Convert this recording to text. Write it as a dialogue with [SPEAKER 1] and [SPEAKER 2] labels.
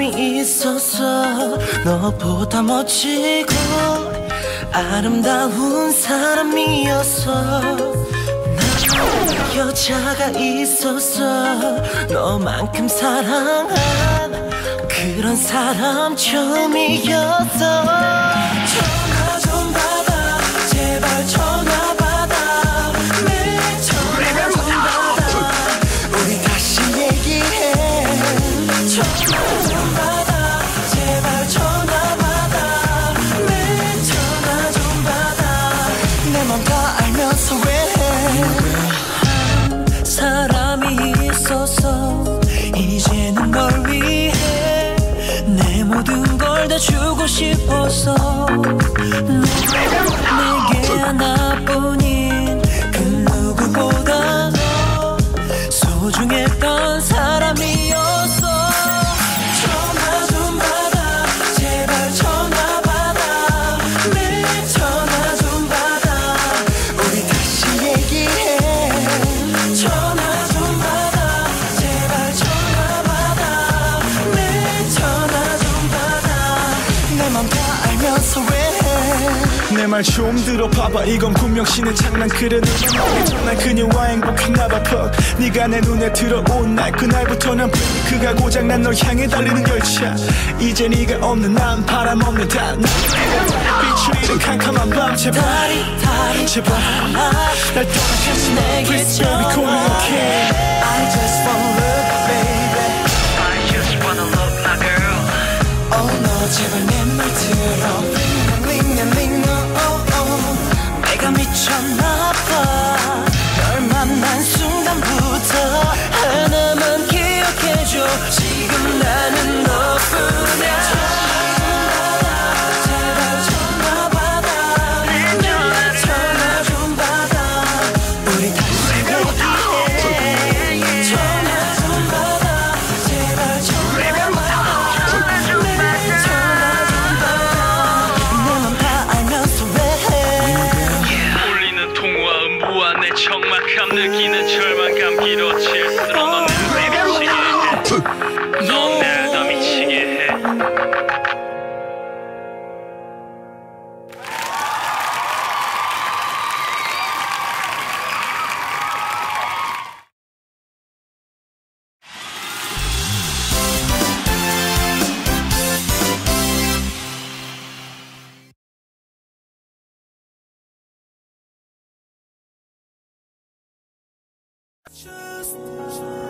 [SPEAKER 1] 사람이 있었어. 너보다 멋지고 아름다운 사람이었어. 난 여자가 있었어. 너만큼 사랑한 그런 사람 처음이었어. 전화 좀 받아 제발 전화 받아. 매일 전화 좀 받아 우리 다시 얘기해. 전화 좀 받아 제발 전화 받아. 매일 전화 좀 받아. 내 맘 다 알면서 왜 사람이 있어서 이제는 널 위해 내 모든 걸 다 주고 싶어서 내게 하나뿐인 그 누구보다 더 소중했던 사람이었어. 전화 좀 받아 제발 전화 받아. 매일 전화 좀 받아 우리 다시 얘기해. 전화 좀 받아 제발 전화 받아. 매일 전화 좀 받아. 내 맘 다 알면서 왜
[SPEAKER 2] 내 말 좀 들어봐봐. 이건 분명 신의 장난. 그래 너만 난 그녀와 행복했나봐. 네가 내 눈에 들어온 날 그날부터 난 그가 고장난 널 향해 달리는 열차. 이제 네가 없는 난 바람 없는 단 비추이는 캄캄한 밤 제발 제발 날 떠나가지 마. Please baby call me okay.
[SPEAKER 1] I just wanna look baby.
[SPEAKER 3] I just wanna look my girl.
[SPEAKER 1] Oh 너 제발 내 말 들어. 내가 미쳤나봐. 널 만난 순간부터 하나만 기억해줘. 지금 나는 너뿐이야. 제발 전화 받아. 내 전화 좀 받아. 우리 다시 얘기해. 전화 좀 받아 제발 전화 받아. 내 전화 좀 받아. 내 맘 다 알면서 왜
[SPEAKER 3] 울리는 통화 음부와 내 적막함 느끼는 절망감 길어질수록 넌 날 미치게 해. 넌 날 더 미치게 해.
[SPEAKER 1] Just